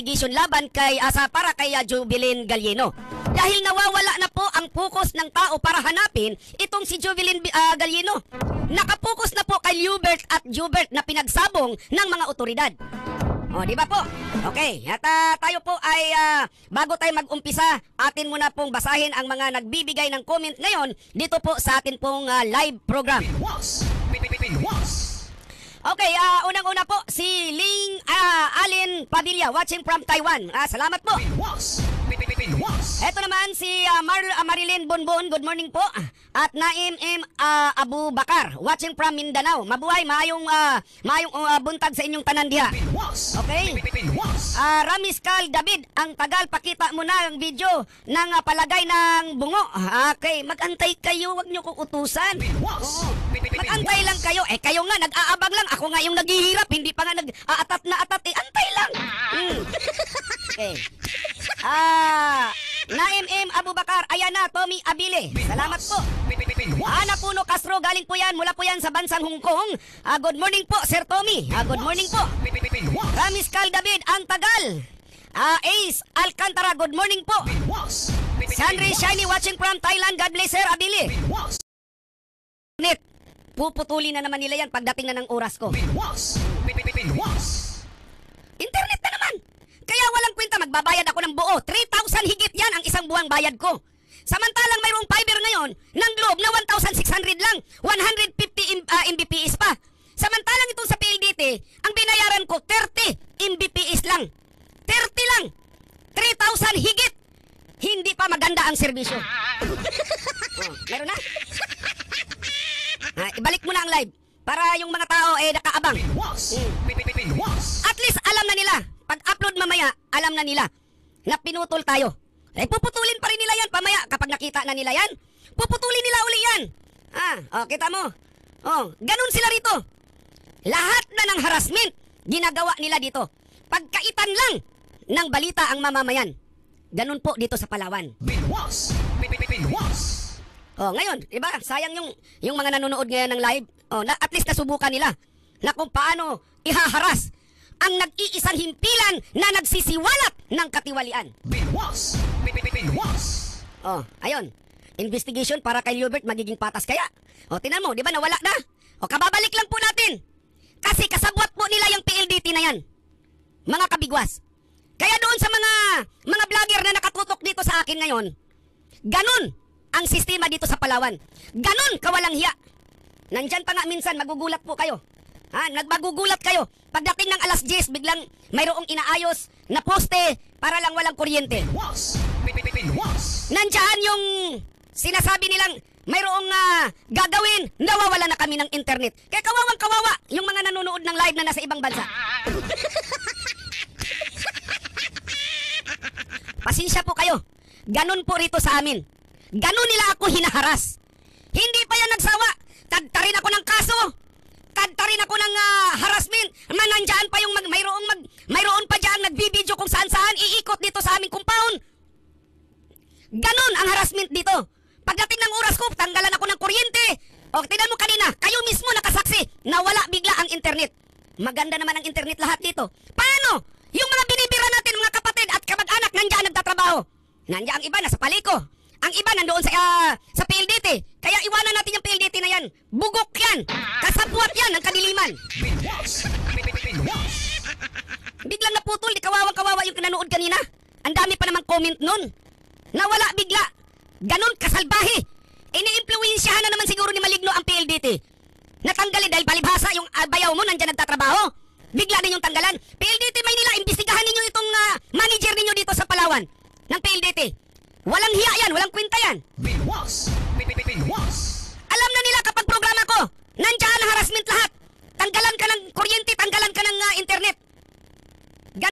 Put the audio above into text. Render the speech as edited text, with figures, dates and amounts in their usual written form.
investigation laban kay para kay Jovelyn Galieno. Dahil nawawala na po ang focus ng tao para hanapin itong si Jovelyn Galieno. Nakapokus na po kay Hubert at Jubert na pinagsabong ng mga otoridad. O, di ba po? Okay, at tayo po ay bago tayo mag-umpisa, atin muna pong basahin ang mga nagbibigay ng comment ngayon dito po sa atin pong live program. Okay, unang-una po si Ling Alin Padilla watching from Taiwan. Salamat po. Ito naman si Marilyn Bonbon, good morning po. At Naim M. Abu Bakar watching from Mindanao. Mabuhay, maayong buntag sa inyong tanan diha. Okay. Ramiskal David, ang tagal, pakita mo na ang video ng palagay ng bungo. Okay, mag-antay kayo, wag nyo kong utusan. Oo. Mag-antay lang kayo. Kayo nga, nag-aabang lang. Ako nga yung naghihirap, hindi pa nga nag-aatat na atat. Antay lang. Okay. Naim M. Abu Bakar, ayan na, Tommy Abile. Salamat po. Ana Puno Castro, galing po yan, mula po yan sa bansang Hong Kong. Good morning po, Sir Tommy. Good morning po. Ramiskal David, ang tagal. Ace Alcantara, good morning po. Sandri Shiny watching from Thailand, God bless Sir Abile. Puputulin na naman nila yan pagdating na ng oras ko. Internet na naman. Kaya walang kwenta, magbabayad ako ng buo. 3,000 higit yan ang isang buwang bayad ko. Samantalang mayroong fiber ngayon ng Globe na 1,600 lang. 150 Mbps pa. Samantalang itong sa PLDT, ang binayaran ko 30 Mbps lang. 30 lang. 3,000 higit. Hindi pa maganda ang serbisyo. Meron na? Ibalik mo na ang live para yung mga tao nakaabang. At least alam na nila. Pag-upload mamaya, alam na nila na pinutol tayo. Puputulin pa rin nila yan pamaya. Kapag nakita na nila yan, puputulin nila uli yan. Kita mo? Ganun sila rito. Lahat na ng harassment, ginagawa nila dito. Pagkaitan lang ng balita ang mamamayan. Ganun po dito sa Palawan. Ngayon, diba? Sayang yung mga nanonood ngayon ng live. At least nasubukan nila na kung paano ihaharas ang nag-iisang himpilan na nagsisiwalat ng katiwalian. Ayun. Investigation para kay Hubert magiging patas kaya. Tinan mo, di ba nawala na? Kababalik lang po natin. Kasi kasabwat po nila yung PLDT na yan. Mga kabigwas. Kaya doon sa mga vlogger na nakatutok dito sa akin ngayon, ganun ang sistema dito sa Palawan. Ganun kawalang hiya. Nandyan pa nga minsan, magugulat po kayo. Nagmagugulat kayo. Pagdating ng alas 10, biglang mayroong inaayos na poste para lang walang kuryente. Nandyan yung sinasabi nilang mayroong gagawin, nawawala na kami ng internet. Kaya kawawang kawawa yung mga nanonood ng live na nasa ibang bansa. Pasensya po kayo. Ganun po rito sa amin. Ganun nila ako hinaharas. Hindi pa yan nagsawa. Tadtarin ako ng kaso. Tadtarin ako ng harassment. Nandiyan pa yung mayroon pa dyan nagbibideo kung saan-saan iikot dito sa aming compound. Ganon ang harassment dito. Pagdating ng oras ko, tanggalan ako ng kuryente. Tingnan mo kanina, kayo mismo nakasaksi na wala bigla ang internet. Maganda naman ang internet lahat dito. Paano? Yung mga binibira natin, mga kapatid at kamag-anak, nandiyan nagtatrabaho. Nandiyan ang iba, nasa paliko. Ang iba nandoon sa PLDT. Kaya iwanan natin yung PLDT na yan. Bugok yan. Kasabwat yan ng kadiliman. Biglang naputol. Di kawawa yung nanood kanina. Ang dami pa namang comment nun. Nawala bigla. Ganon kasalbahe. Ini-influensyahan na naman siguro ni Maligno ang PLDT. Natanggalin dahil palibhasa yung bayaw mo nandyan nagtatrabaho. Bigla din yung tanggalan. PLDT Maynila, imbestigahan ninyo itong manager ninyo dito sa Palawan ng PLDT. Walang hiya yan, walang kwenta yan.